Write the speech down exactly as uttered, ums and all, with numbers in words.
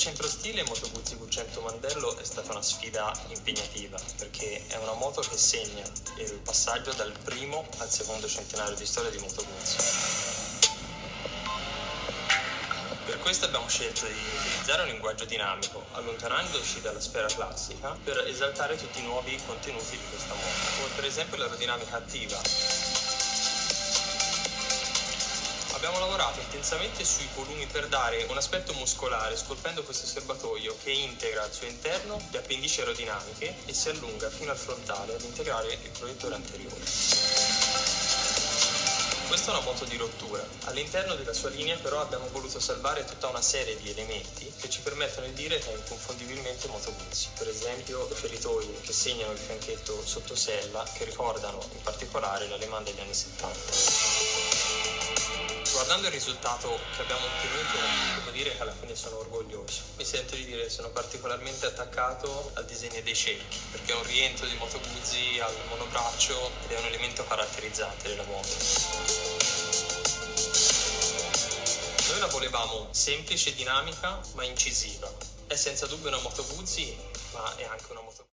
centrostile Moto Guzzi Q cento Mandello è stata una sfida impegnativa, perché è una moto che segna il passaggio dal primo al secondo centenario di storia di Moto Guzzi. Per questo abbiamo scelto di utilizzare un linguaggio dinamico, allontanandoci dalla sfera classica per esaltare tutti i nuovi contenuti di questa moto, come per esempio l'aerodinamica attiva. Abbiamo lavorato intensamente sui volumi per dare un aspetto muscolare, scolpendo questo serbatoio che integra al suo interno le appendici aerodinamiche e si allunga fino al frontale ad integrare il proiettore anteriore. Questa è una moto di rottura. All'interno della sua linea però abbiamo voluto salvare tutta una serie di elementi che ci permettono di dire che è inconfondibilmente Moto Guzzi. Per esempio, le feritoie che segnano il fianchetto sottosella, che ricordano in particolare l'Aleman degli anni settanta. Guardando il risultato che abbiamo ottenuto, devo dire che alla fine sono orgoglioso. Mi sento di dire che sono particolarmente attaccato al disegno dei cerchi, perché è un rientro di Moto Guzzi al monobraccio ed è un elemento caratterizzante della moto. Noi la volevamo semplice e dinamica, ma incisiva. È senza dubbio una Moto Guzzi, ma è anche una moto